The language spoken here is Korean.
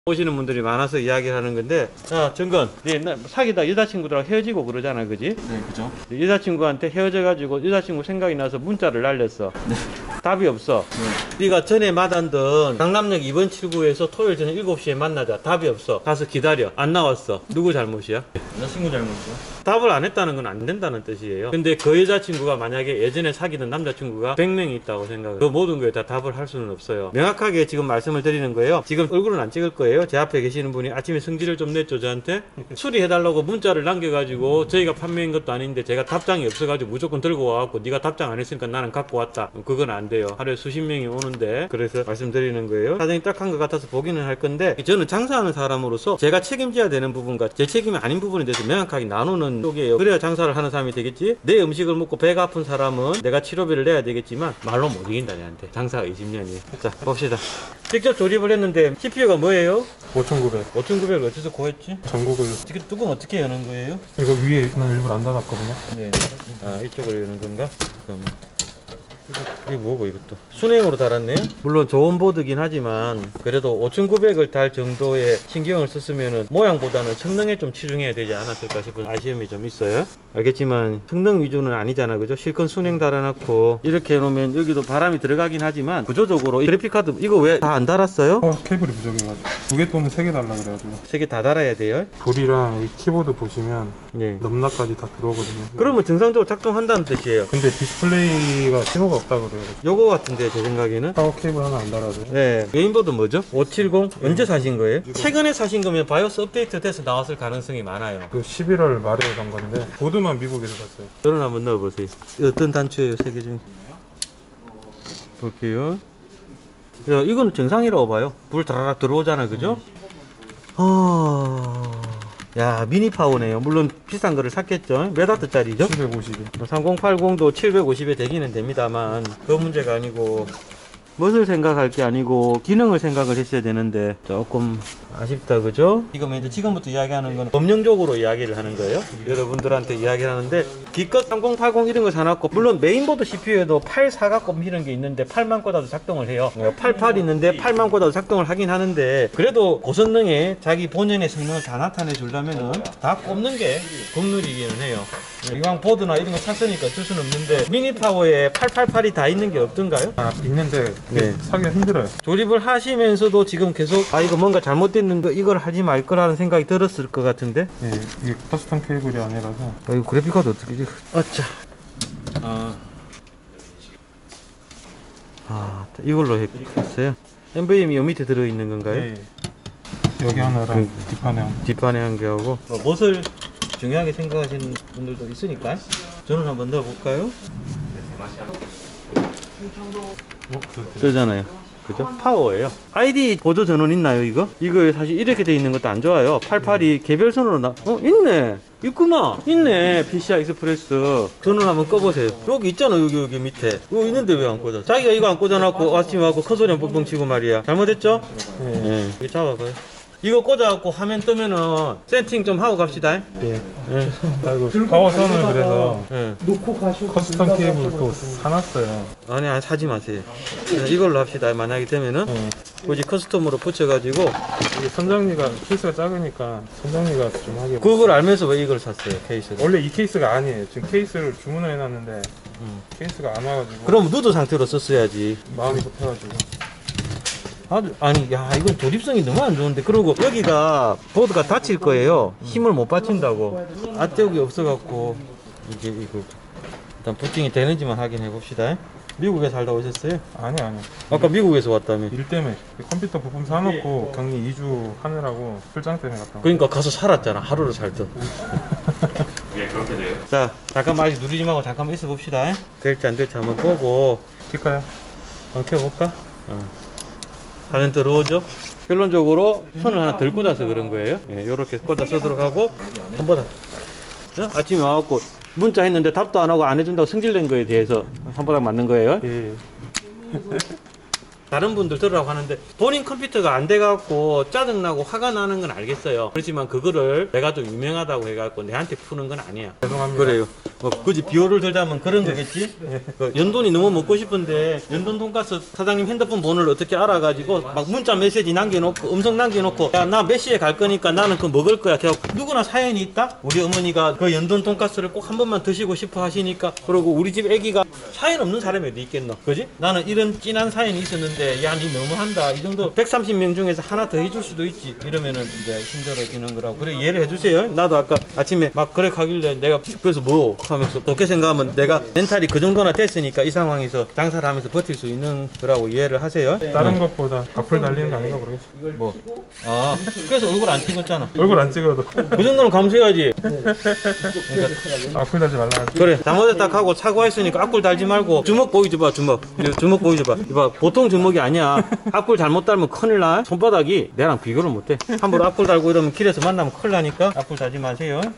오시는 분들이 많아서 이야기를 하는 건데, 자, 정건, 네, 옛날 사귀다 여자친구들하고 헤어지고 그러잖아, 그지? 네, 그죠? 여자친구한테 헤어져가지고 여자친구 생각이 나서 문자를 날렸어. 네. 답이 없어. 네가 전에 마다던 강남역 2번 7구에서 토요일 저녁 7시에 만나자. 답이 없어. 가서 기다려. 안 나왔어. 누구 잘못이야? 여자친구 잘못이요? 답을 안 했다는 건 안 된다는 뜻이에요. 근데 그 여자친구가 만약에 예전에 사귀던 남자친구가 100명이 있다고 생각을, 그 모든 거에 다 답을 할 수는 없어요. 명확하게 지금 말씀을 드리는 거예요. 지금 얼굴은 안 찍을 거예요. 제 앞에 계시는 분이 아침에 성질을 좀 냈죠, 저한테. 수리해달라고 문자를 남겨가지고 저희가 판매한 것도 아닌데 제가 답장이 없어가지고 무조건 들고 와갖고 네가 답장 안 했으니까 나는 갖고 왔다. 그건 안 돼요. 하루에 수십 명이 오는데, 그래서 말씀드리는 거예요. 사정이 딱한 것 같아서 보기는 할 건데, 저는 장사하는 사람으로서 제가 책임져야 되는 부분과 제 책임이 아닌 부분에 대해서 명확하게 나누는 쪽이에요. 그래야 장사를 하는 사람이 되겠지. 내 음식을 먹고 배가 아픈 사람은 내가 치료비를 내야 되겠지만 말로 못 이긴다, 얘한테. 장사가 20년이. 자, 봅시다. 직접 조립을 했는데 CPU가 뭐예요? 5,900 5,900을 어디서 구했지? 전국을. 지금 뚜껑 어떻게 여는 거예요? 이거 위에 는 일부러 안 닫았거든요. 네. 아, 이쪽으로 여는 건가? 그럼 이게 뭐고, 이것도 순행으로 달았네요. 물론 좋은 보드긴 하지만 그래도 5,900을 달 정도의 신경을 썼으면은 모양보다는 성능에 좀 치중해야 되지 않았을까 싶은 아쉬움이 좀 있어요. 알겠지만 성능 위주는 아니잖아, 그죠? 실컷 순행 달아놨고 이렇게 해놓으면 여기도 바람이 들어가긴 하지만 구조적으로 그래픽카드 이거 왜 다 안 달았어요? 케이블이 부족해가지고 2개 또는 3개 달라 그래가지고. 3개 다 달아야 돼요. 불이랑 이 키보드 보시면 네. 넘나까지 다 들어오거든요. 그러면 정상적으로 작동한다는 뜻이에요. 근데 디스플레이가 신호가 없다 그래요. 요거 같은데 제 생각에는. 파워 케이블 하나 안 달아도. 네, 메인보드 뭐죠? 570? 언제 사신 거예요? 최근에 사신 거면 바이오스 업데이트 돼서 나왔을 가능성이 많아요. 그 11월 말에 간 건데 보드만 미국에서 샀어요. 저는 한번 넣어보세요. 어떤 단추예요, 세 개 중에? 볼게요. 야, 이거는 정상이라고 봐요. 불 다라락 들어오잖아, 그죠? 야, 미니 파워네요. 물론 비싼 거를 샀겠죠. 몇 와트짜리죠? 750이. 3080도 750에 되기는 됩니다만 그 문제가 아니고, 멋을 생각할 게 아니고 기능을 생각을 했어야 되는데 조금 아쉽다, 그죠? 이거 이제 지금부터 이야기하는 건 법령적으로 이야기를 하는 거예요. 여러분들한테 이야기를 하는데, 기껏 3080 이런 거 사놨고, 물론 메인보드 CPU에도 84가 꼽 이런 게 있는데 8만 꽂아도 작동을 해요. 88 있는데 8만 꽂아도 작동을 하긴 하는데, 그래도 고성능에 자기 본연의 성능을 다 나타내 주려면은 다 꼽는 게 국룰이기는 해요. 이왕 보드나 이런 거 샀으니까 어쩔 수는 없는데, 미니 파워에 888이 다 있는 게 없던가요? 아, 있는데 네. 사기가 힘들어요. 조립을 하시면서도 지금 계속 이거 뭔가 잘못됐는데 이걸 하지 말 거라는 생각이 들었을 것 같은데. 예, 이게 커스텀 케이블이 아니라서. 이거 그래픽카드 어떻게 지? 아차. 이걸로 했어요. NVMe 요 밑에 들어있는 건가요? 예, 예. 여기 하나랑 뒷판에 하나. 뒷판에 한 개하고. 멋을 중요하게 생각하시는 분들도 있으니까 저는 한번 넣어볼까요? 쓰잖아요, 그죠? 파워예요. ID 보조 전원 있나요, 이거? 이거 사실 이렇게 돼 있는 것도 안 좋아요. 88이 개별선으로 있네. 있구나. 있네. PCI 익스프레스. 전원 한번 꺼보세요. 여기 있잖아, 여기 밑에. 이거 있는데 왜 안 꽂아? 자기가 이거 안 꽂아놓고 아침에 와서 큰 소리 뻥뻥 치고 말이야. 잘못했죠? 네. 이거 잡아봐요. 이거 꽂아갖고 화면 뜨면은 세팅 좀 하고 갑시다. 예. 아이고, 파워선을 그래서 예. 커스텀 케이블 또 사놨어요. 아니, 사지 마세요. 이걸로 합시다. 만약에 되면은 굳이 커스텀으로 붙여가지고. 이게 선정리가 케이스가 작으니까 선정리가 좀 하게. 그걸 알면서 왜 이걸 샀어요, 케이스를? 원래 이 케이스가 아니에요. 지금 케이스를 주문을 해놨는데 케이스가 안 와가지고. 그럼 누드 상태로 썼어야지. 마음이 급해가지고. 아니, 야, 이건 조립성이 너무 안 좋은데. 그리고 여기가 보드가 다칠 거예요. 힘을 못 받친다고. 앞쪽이 없어갖고. 이게 이거 일단 부팅이 되는지만 확인해 봅시다. 미국에 살다 오셨어요? 아니. 아까 미국에서 왔다며. 일 때문에 컴퓨터 부품 사놓고 격리 2주 하느라고 출장 때문에 갔다 온. 그러니까 가서 살았잖아, 하루를 살던. 예, 그렇게 돼요. 자, 잠깐만 아직 누르지 말고 잠깐만 있어 봅시다. 될지 안 될지 한번 보고. 킬까요? 한번 켜볼까? 화면 들어오죠? 결론적으로 손을 하나 덜 꽂아서 그런 거예요. 예, 요렇게 꽂아 쓰도록 하고, 한번 아침에 와갖고 문자 했는데 답도 안 하고 안 해준다고 성질낸 거에 대해서 한 바닥 맞는 거예요. 예. 다른 분들 들으라고 하는데 본인 컴퓨터가 안 돼갖고 짜증나고 화가 나는 건 알겠어요. 그렇지만 그거를 내가 좀 유명하다고 해갖고 내한테 푸는 건 아니야. 죄송합니다. 그래요. 뭐 굳이 비호를 들자면 그런 거겠지. 그 연돈이 너무 먹고 싶은데 연돈 돈가스 사장님 핸드폰 번호를 어떻게 알아가지고 막 문자 메시지 남겨놓고 음성 남겨놓고 야 나 몇 시에 갈 거니까 나는 그거 먹을 거야. 그냥 누구나 사연이 있다. 우리 어머니가 그 연돈 돈가스를 꼭 한 번만 드시고 싶어 하시니까 그리고 우리 집 애기가 사연 없는 사람이 어디 있겠노? 그지? 나는 이런 진한 사연이 있었는데 야 니 너무한다. 이 정도 130명 중에서 하나 더 해줄 수도 있지. 이러면은 이제 힘들어지는 거라고. 그래 이해를 해주세요. 나도 아까 아침에 막 그래 가길래 내가 그래서 뭐 하면서 좋게 생각하면 내가 멘탈이 그 정도나 됐으니까 이 상황에서 장사를 하면서 버틸 수 있는 거라고 이해를 하세요. 다른 것보다 악플 달리는 거 아닌가 모르겠어. 뭐. 아 그래서 얼굴 안 찍었잖아. 얼굴 안 찍어도 그 정도는 감수해야지. 악플 달지 말라 하지. 그래 잘못했다 하고 사과했으니까 악플 달지 말고 주먹 보여줘봐. 주먹. 주먹 보여줘봐. 이봐 보통 주먹이 아니야. 악플 잘못 달면 큰일 나. 손바닥이 내랑 비교를 못해. 함부로 악플 달고 이러면 길에서 만나면 큰일 나니까 악플 달지 마세요.